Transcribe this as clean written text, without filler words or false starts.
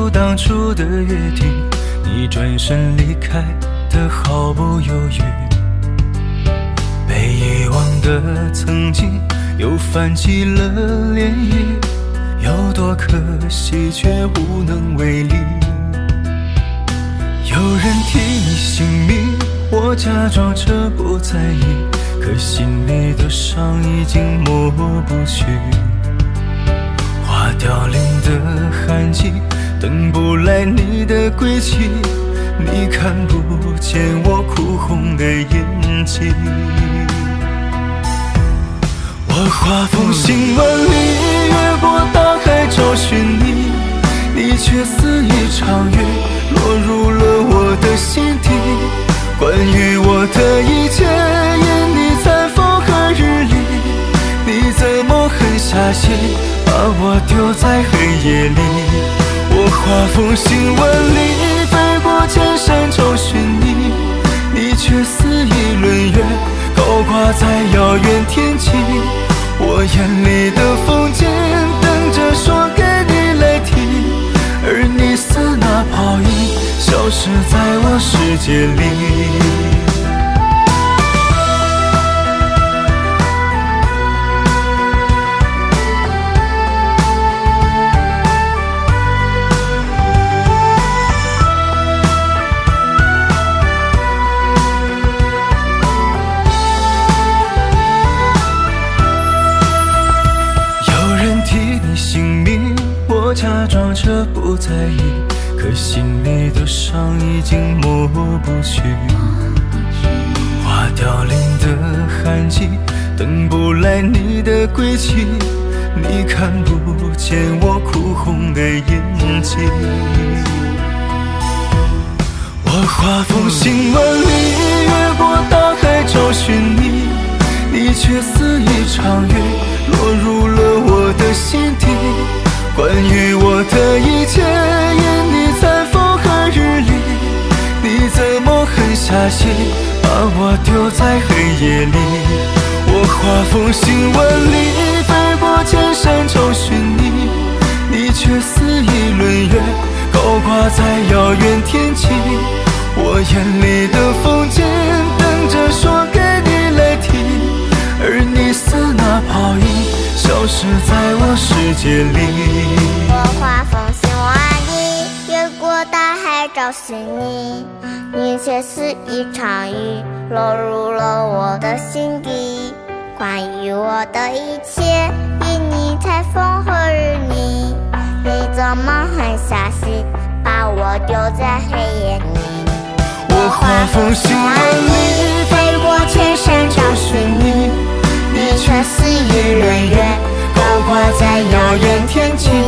当初的约定，你转身离开的毫不犹豫。被遗忘的曾经又泛起了涟漪，有多可惜却无能为力。有人替你姓名，我假装着不在意，可心里的伤已经抹不去。花凋零的痕迹，等不来你的归期，你看不见我哭红的眼睛。我画风行万里，越过大海找寻你，你却似一场雨，落入了我的心底。关于我的一切，因你在风和日丽，你怎么狠下心把我丢在黑夜里？我画风行万里，飞过千山找寻你，你却似一轮月，高挂在遥远天际。我眼里的风景，等着说给你来听，而你似那泡影，消失在我世界里。我假装着不在意，可心里的伤已经抹不去。花凋零的痕迹，等不来你的归期，你看不见我哭红的眼睛。我画风行万里，越过大海找寻你，你却似一场雨，落入了我的心底。关于我的一切，因你在风和日丽，你怎么狠下心把我丢在黑夜里？我画风行万里，飞过千山找寻你，你却似一轮月，高挂在遥远天际。我眼里的风景，等着说给你来听，而你似那泡影，消失在我世界里。 我画风行万里，越过大海找寻你，你却似一场雨，落入了我的心底。关于我的一切，因你才风和日丽，你怎么狠下心把我丢在黑夜里？ 我画风行万里， 飞过千山找寻你，你却似一轮月，高挂在遥远天际。